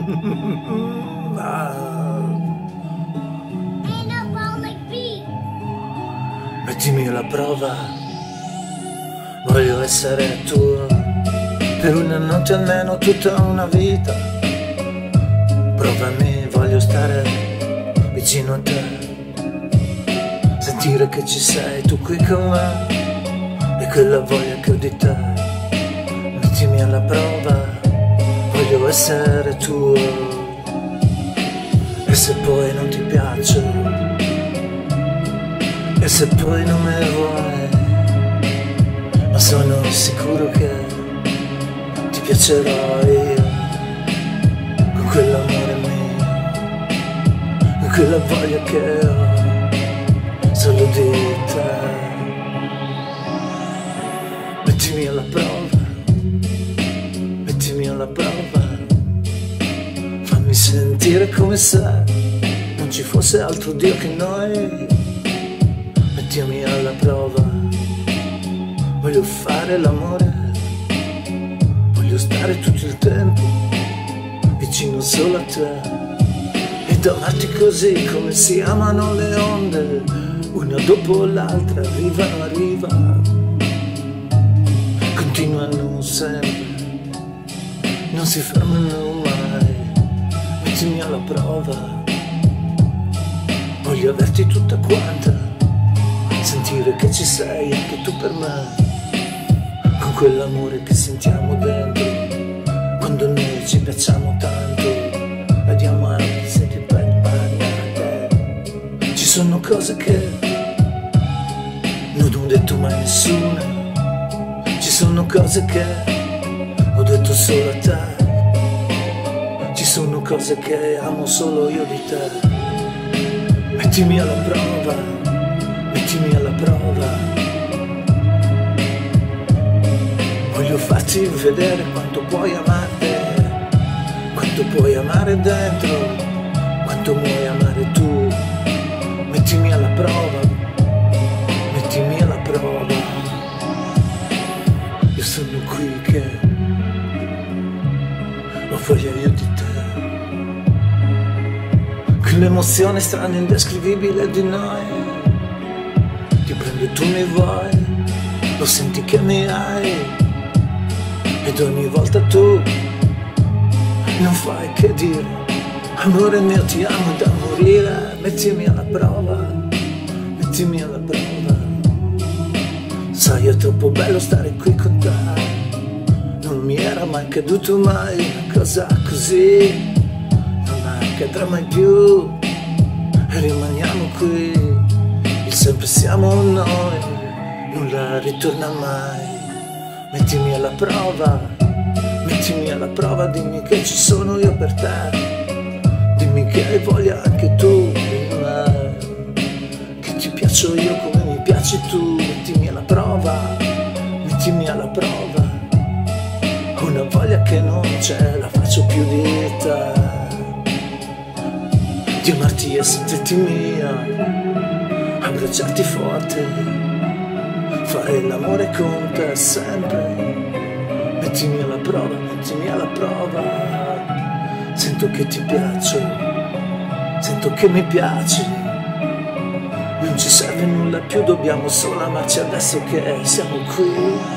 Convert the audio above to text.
Mettimi alla prova, voglio essere tuo per una notte, almeno tutta una vita. Provami, voglio stare vicino a te, sentire che ci sei tu qui con me e quella voglia che ho di te. Mettimi alla prova, voglio essere tuo. E se poi non ti piaccio, e se poi non me vuoi, ma sono sicuro che ti piacerò io, con quell'amore mio, con quella voglia che ho solo di te. Mettimi alla prova, mettimi alla prova, fammi sentire come se non ci fosse altro Dio che noi. Mettimi alla prova, voglio fare l'amore, voglio stare tutto il tempo vicino solo a te ed amarti così come si amano le onde, una dopo l'altra, arrivano a riva, continuano sempre, non si fermano mai. Mettimi alla prova, voglio averti tutta quanta, sentire che ci sei anche tu per me, con quell'amore che sentiamo dentro quando noi ci piacciamo tanto e diamo anche se ti te. Ci sono cose che non ho detto mai a nessuna, ci sono cose che ho detto solo a te, ci sono cose che amo solo io di te. Mettimi alla prova, mettimi alla prova, voglio farti vedere quanto puoi amare, quanto puoi amare dentro, quanto vuoi amare tu. Mettimi alla prova, mettimi alla prova, io sono qui che ho voglia io di te, quell'emozione strana e indescrivibile di noi. Ti prendo e tu mi vuoi, lo senti che mi hai, ed ogni volta tu non fai che dire, amore mio ti amo da morire. Mettimi alla prova, mettimi alla prova, sai è troppo bello stare qui con te, non mi era mai caduto mai una cosa così, non accadrà mai più e rimaniamo qui. Sempre siamo noi, nulla ritorna mai. Mettimi alla prova, mettimi alla prova, dimmi che ci sono io per te, dimmi che hai voglia anche tu di me, che ti piaccio io come mi piaci tu. Mettimi alla prova, mettimi alla prova, ho una voglia che non ce la faccio più di te, di amarti e sentirti mia, abbracciarti forte, fare l'amore con te sempre. Mettimi alla prova, mettimi alla prova, sento che ti piaccio, sento che mi piaci, non ci serve nulla più, dobbiamo solo amarci adesso che siamo qui.